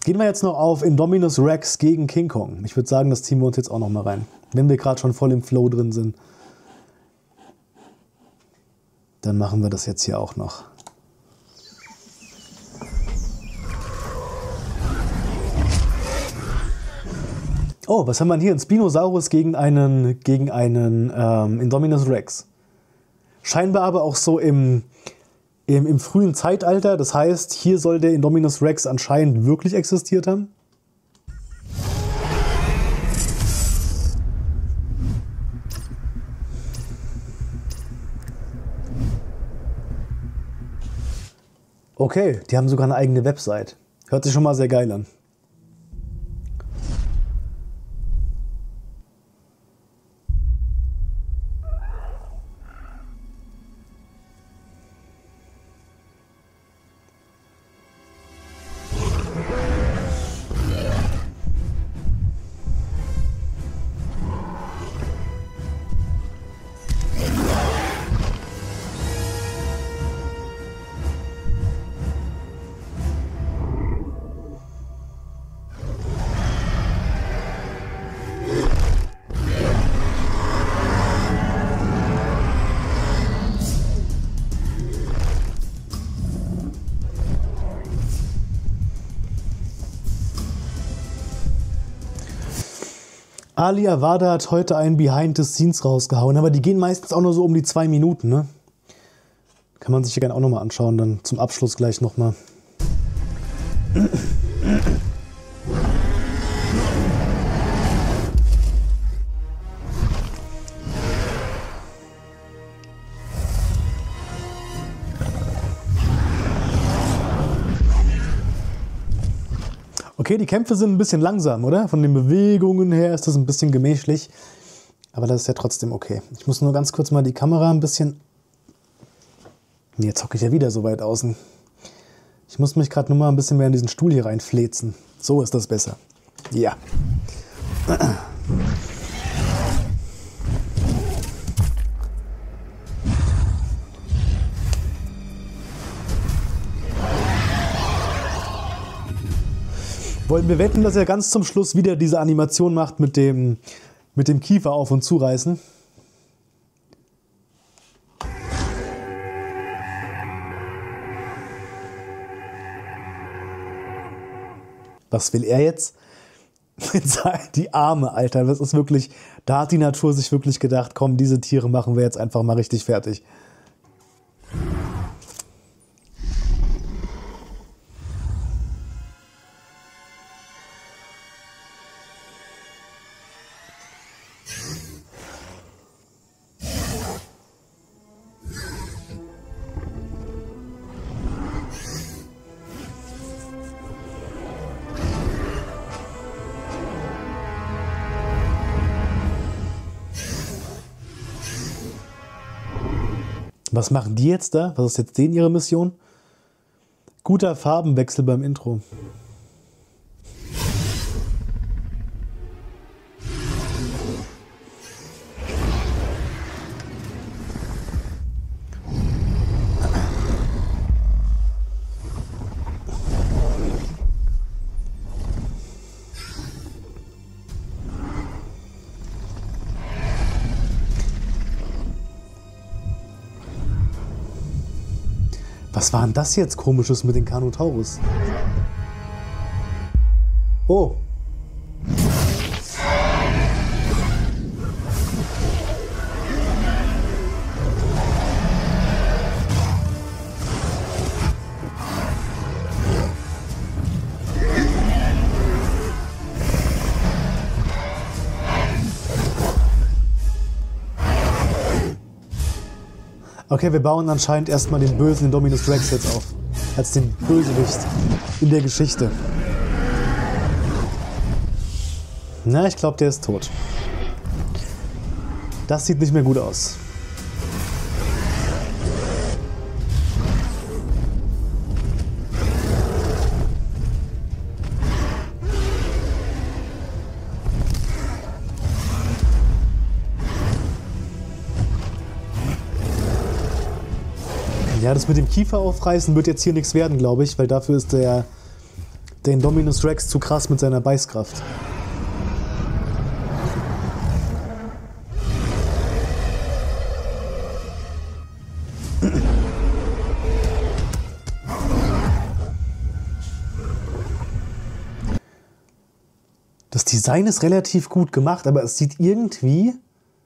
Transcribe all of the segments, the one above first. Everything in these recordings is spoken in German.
Gehen wir jetzt noch auf Indominus Rex gegen King Kong. Ich würde sagen, das ziehen wir uns jetzt auch noch mal rein. Wenn wir gerade schon voll im Flow drin sind. Dann machen wir das jetzt hier auch noch. Oh, was haben wir denn hier? Ein Spinosaurus gegen einen Indominus Rex. Scheinbar aber auch so im frühen Zeitalter. Das heißt, hier soll der Indominus Rex anscheinend wirklich existiert haben. Okay, die haben sogar eine eigene Website. Hört sich schon mal sehr geil an. Ali Awada hat heute einen Behind the Scenes rausgehauen, aber die gehen meistens auch nur so um die 2 Minuten, ne? Kann man sich hier gerne auch nochmal anschauen, dann zum Abschluss gleich nochmal. Okay, die Kämpfe sind ein bisschen langsam, oder? Von den Bewegungen her ist das ein bisschen gemächlich. Aber das ist ja trotzdem okay. Ich muss nur ganz kurz mal die Kamera ein bisschen... Nee, jetzt hocke ich ja wieder so weit außen. Ich muss mich gerade nur mal ein bisschen mehr in diesen Stuhl hier reinfläzen. So ist das besser. Ja. Wollen wir wetten, dass er ganz zum Schluss wieder diese Animation macht mit dem Kiefer auf- und zureißen? Was will er jetzt? Die Arme, Alter, das ist wirklich, da hat die Natur sich wirklich gedacht, komm, diese Tiere machen wir jetzt einfach mal richtig fertig. Was machen die jetzt da? Was ist jetzt denen ihre Mission? Guter Farbenwechsel beim Intro. Was war denn das jetzt Komisches mit den Carnotaurus? Oh. Okay, wir bauen anscheinend erstmal den bösen Indominus Rex jetzt auf. Als den Bösewicht in der Geschichte. Na, ich glaube, der ist tot. Das sieht nicht mehr gut aus. Ja, das mit dem Kiefer aufreißen wird jetzt hier nichts werden, glaube ich, weil dafür ist der Der Indominus Rex zu krass mit seiner Beißkraft. Das Design ist relativ gut gemacht, aber es sieht irgendwie...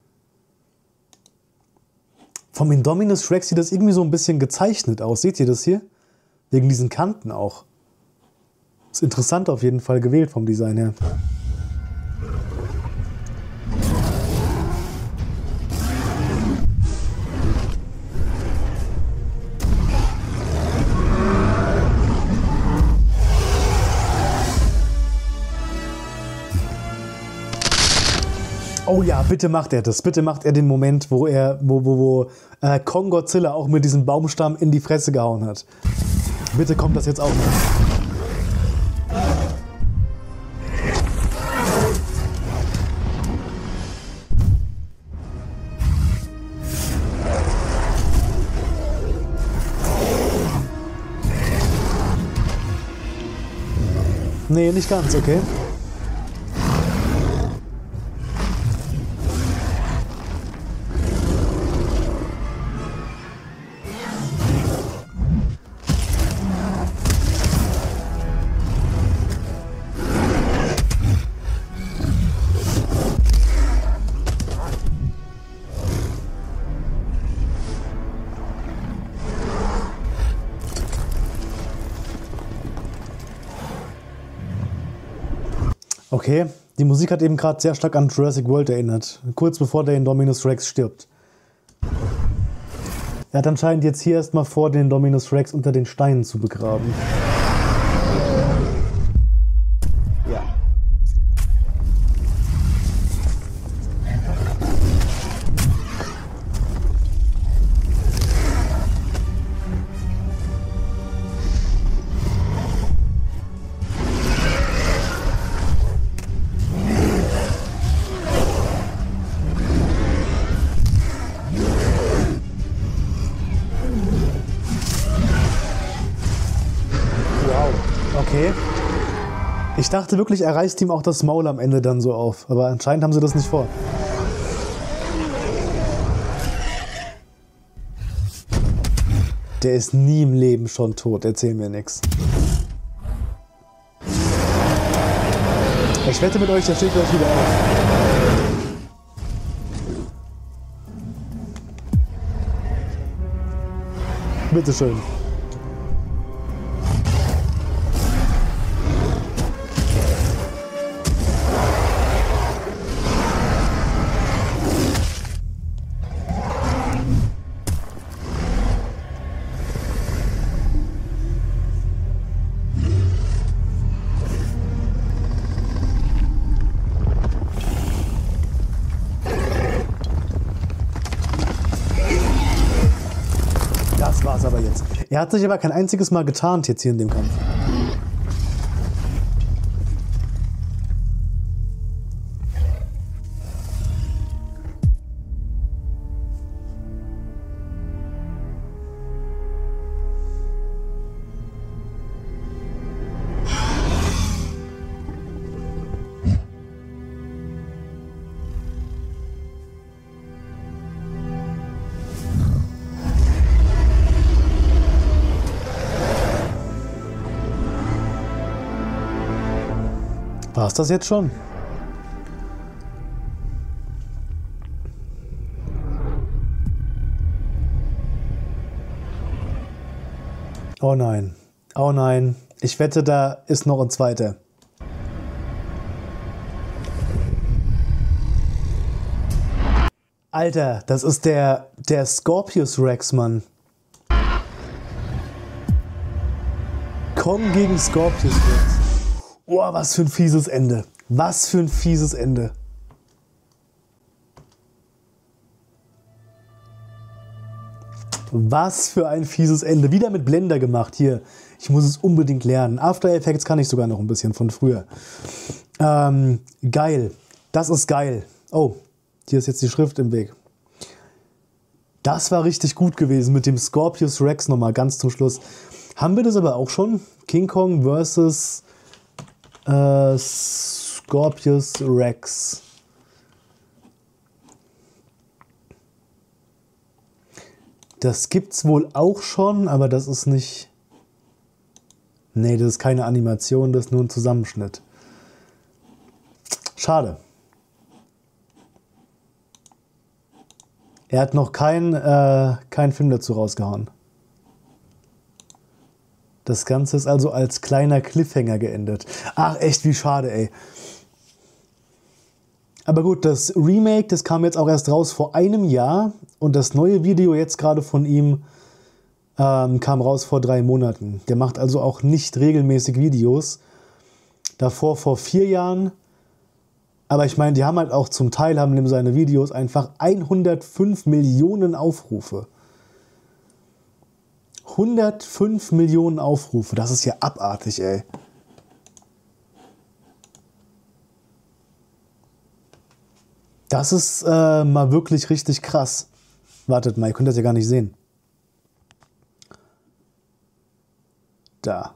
Vom Indominus Rex sieht das irgendwie so ein bisschen gezeichnet aus. Seht ihr das hier? Wegen diesen Kanten auch. Ist interessant auf jeden Fall gewählt vom Design her. Oh ja, bitte macht er das. Bitte macht er den Moment, wo Kong Godzilla auch mit diesem Baumstamm in die Fresse gehauen hat. Bitte kommt das jetzt auch noch. Nee, nicht ganz, okay. Okay, die Musik hat eben gerade sehr stark an Jurassic World erinnert, kurz bevor der Indominus Rex stirbt. Er hat anscheinend jetzt hier erstmal vor, den Indominus Rex unter den Steinen zu begraben. Ja. Okay. Ich dachte wirklich, er reißt ihm auch das Maul am Ende dann so auf. Aber anscheinend haben sie das nicht vor. Der ist nie im Leben schon tot. Erzähl mir nichts. Ich wette mit euch, der steht gleich wieder auf. Bitteschön. Das war's aber jetzt. Er hat sich aber kein einziges Mal getarnt jetzt hier in dem Kampf. War's das jetzt schon? Oh nein. Oh nein. Ich wette, da ist noch ein zweiter. Alter, das ist der Scorpius Rex, Mann. Kong gegen Scorpius Rex. Oh, was für ein fieses Ende. Was für ein fieses Ende. Was für ein fieses Ende. Wieder mit Blender gemacht hier. Ich muss es unbedingt lernen. After Effects kann ich sogar noch ein bisschen von früher. Geil. Das ist geil. Oh, hier ist jetzt die Schrift im Weg. Das war richtig gut gewesen mit dem Scorpius Rex nochmal ganz zum Schluss. Haben wir das aber auch schon? King Kong versus Scorpius Rex. Das gibt's wohl auch schon, aber das ist nicht... Nee, das ist keine Animation, das ist nur ein Zusammenschnitt. Schade. Er hat noch keinen Film dazu rausgehauen. Das Ganze ist also als kleiner Cliffhanger geendet. Ach, echt, wie schade, ey. Aber gut, das Remake, das kam jetzt auch erst raus vor einem Jahr. Und das neue Video jetzt gerade von ihm kam raus vor 3 Monaten. Der macht also auch nicht regelmäßig Videos. Davor vor 4 Jahren. Aber ich meine, die haben halt auch zum Teil, haben ihm seine Videos einfach 105 Millionen Aufrufe. 105 Millionen Aufrufe, das ist ja abartig, ey. Das ist mal wirklich richtig krass. Wartet mal, ihr könnt das ja gar nicht sehen. Da.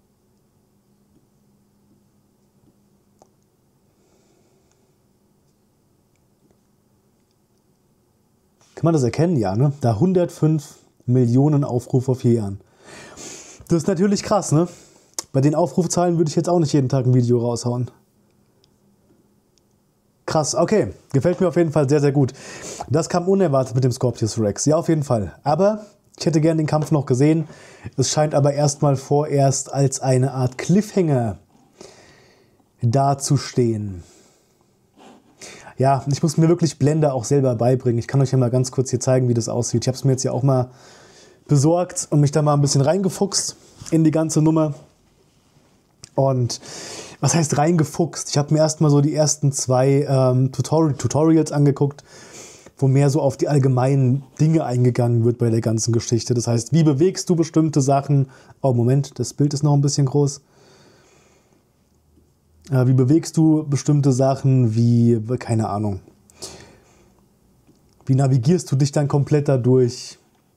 Kann man das erkennen? Ja, ne? Da 105 Millionen Aufrufe vor 4 Jahren. Das ist natürlich krass, ne? Bei den Aufrufzahlen würde ich jetzt auch nicht jeden Tag ein Video raushauen. Krass, okay. Gefällt mir auf jeden Fall sehr, sehr gut. Das kam unerwartet mit dem Scorpius Rex. Ja, auf jeden Fall. Aber ich hätte gern den Kampf noch gesehen. Es scheint aber erstmal vorerst als eine Art Cliffhanger dazustehen. Ja, ich muss mir wirklich Blender auch selber beibringen. Ich kann euch ja mal ganz kurz hier zeigen, wie das aussieht. Ich habe es mir jetzt ja auch mal besorgt und mich da mal ein bisschen reingefuchst in die ganze Nummer. Und was heißt reingefuchst? Ich habe mir erstmal so die ersten 2 Tutorials angeguckt, wo mehr so auf die allgemeinen Dinge eingegangen wird bei der ganzen Geschichte. Das heißt, wie bewegst du bestimmte Sachen? Oh, Moment, das Bild ist noch ein bisschen groß. Wie bewegst du bestimmte Sachen, wie, keine Ahnung, wie navigierst du dich dann komplett dadurch?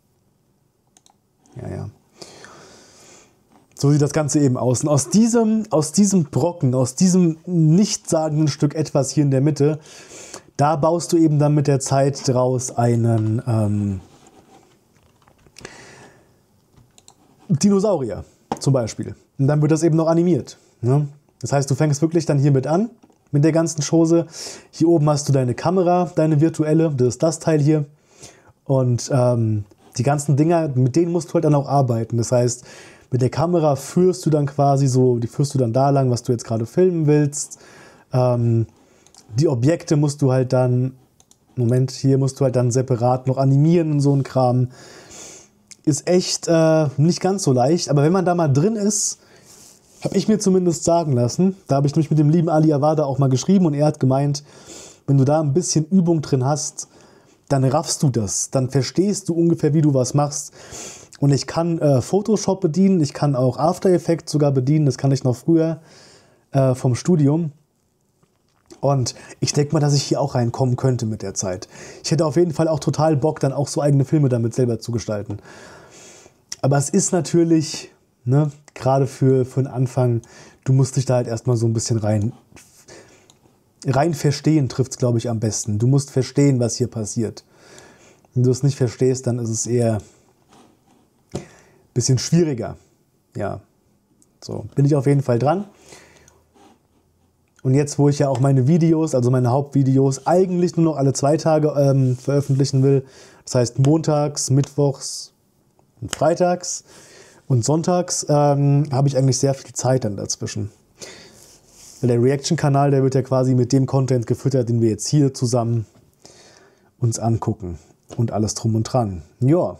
Ja. So sieht das Ganze eben aus. Und aus diesem Brocken, aus diesem nichtssagenden Stück etwas hier in der Mitte, da baust du eben dann mit der Zeit draus einen Dinosaurier zum Beispiel. Und dann wird das eben noch animiert, ne? Das heißt, du fängst wirklich dann hiermit an, mit der ganzen Chose. Hier oben hast du deine Kamera, deine virtuelle, das ist das Teil hier. Und die ganzen Dinger, mit denen musst du halt dann auch arbeiten. Das heißt, mit der Kamera führst du dann quasi so, die führst du dann da lang, was du jetzt gerade filmen willst. Die Objekte musst du halt dann, Moment, hier musst du halt dann separat noch animieren und so ein Kram. Ist echt nicht ganz so leicht, aber wenn man da mal drin ist, habe ich mir zumindest sagen lassen, da habe ich mich mit dem lieben Ali Awada auch mal geschrieben und er hat gemeint, wenn du da ein bisschen Übung drin hast, dann raffst du das, dann verstehst du ungefähr, wie du was machst. Und ich kann Photoshop bedienen, ich kann auch After Effects sogar bedienen, das kann ich noch früher vom Studium. Und ich denke mal, dass ich hier auch reinkommen könnte mit der Zeit. Ich hätte auf jeden Fall auch total Bock, dann auch so eigene Filme damit selber zu gestalten. Aber es ist natürlich, ne, gerade für den Anfang, du musst dich da halt erstmal so ein bisschen rein verstehen, trifft es, glaube ich, am besten. Du musst verstehen, was hier passiert. Wenn du es nicht verstehst, dann ist es eher ein bisschen schwieriger. Ja, so bin ich auf jeden Fall dran. Und jetzt, wo ich ja auch meine Videos, also meine Hauptvideos, eigentlich nur noch alle 2 Tage veröffentlichen will, das heißt montags, mittwochs und freitags und sonntags, habe ich eigentlich sehr viel Zeit dann dazwischen. Der Reaction-Kanal, der wird ja quasi mit dem Content gefüttert, den wir jetzt hier zusammen uns angucken. Und alles drum und dran. Ja.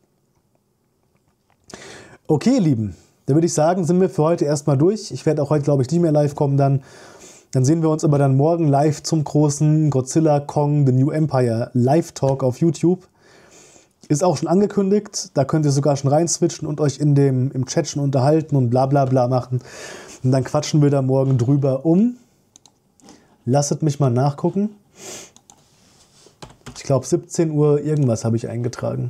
Okay, ihr Lieben. Dann würde ich sagen, sind wir für heute erstmal durch. Ich werde auch heute, glaube ich, nicht mehr live kommen dann. Dann sehen wir uns aber dann morgen live zum großen Godzilla Kong The New Empire Live-Talk auf YouTube. Ist auch schon angekündigt. Da könnt ihr sogar schon reinswitchen und euch im Chat schon unterhalten und bla bla bla machen. Und dann quatschen wir da morgen drüber um. Lasset mich mal nachgucken. Ich glaube 17 Uhr irgendwas habe ich eingetragen.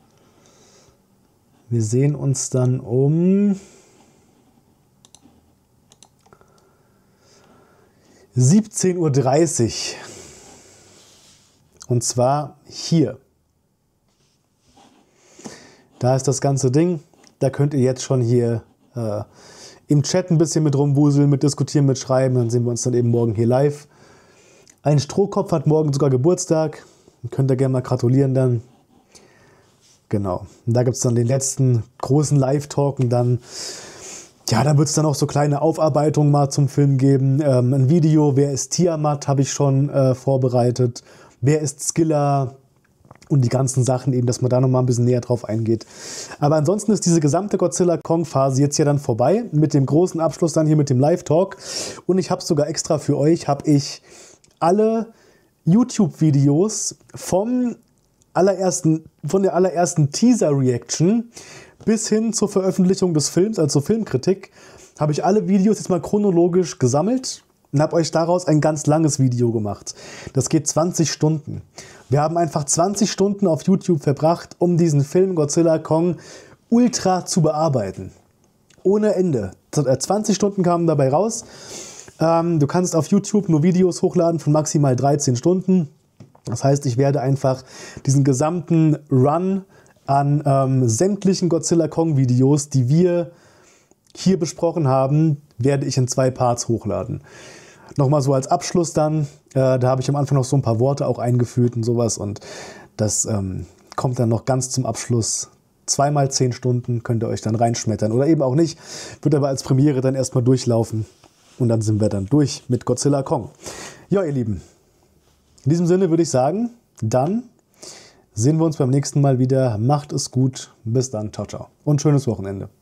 Wir sehen uns dann um 17:30 Uhr. Und zwar hier. Da ist das ganze Ding. Da könnt ihr jetzt schon hier im Chat ein bisschen mit rumwuseln, mit diskutieren, mit schreiben. Dann sehen wir uns dann eben morgen hier live. Ein Strohkopf hat morgen sogar Geburtstag. Könnt ihr gerne mal gratulieren dann. Genau. Und da gibt es dann den letzten großen Live-Talk und dann, ja, da wird es dann auch so kleine Aufarbeitungen mal zum Film geben. Ein Video, wer ist Tiamat, habe ich schon vorbereitet. Wer ist Skilla? Und die ganzen Sachen eben, dass man da nochmal ein bisschen näher drauf eingeht. Aber ansonsten ist diese gesamte Godzilla-Kong-Phase jetzt ja dann vorbei. Mit dem großen Abschluss dann hier mit dem Live-Talk. Und ich habe sogar extra für euch, alle YouTube-Videos von der allerersten Teaser-Reaction bis hin zur Veröffentlichung des Films, also Filmkritik, habe ich alle Videos jetzt mal chronologisch gesammelt und habe euch daraus ein ganz langes Video gemacht. Das geht 20 Stunden. Wir haben einfach 20 Stunden auf YouTube verbracht, um diesen Film Godzilla Kong ultra zu bearbeiten. Ohne Ende. 20 Stunden kamen dabei raus. Du kannst auf YouTube nur Videos hochladen von maximal 13 Stunden. Das heißt, ich werde einfach diesen gesamten Run an sämtlichen Godzilla Kong Videos, die wir hier besprochen haben, werde ich in 2 Parts hochladen. Nochmal so als Abschluss dann, da habe ich am Anfang noch so ein paar Worte auch eingefügt und sowas und das kommt dann noch ganz zum Abschluss. 2 mal 10 Stunden könnt ihr euch dann reinschmettern oder eben auch nicht, wird aber als Premiere dann erstmal durchlaufen und dann sind wir dann durch mit Godzilla Kong. Ja, ihr Lieben, in diesem Sinne würde ich sagen, dann sehen wir uns beim nächsten Mal wieder. Macht es gut, bis dann, ciao, ciao und schönes Wochenende.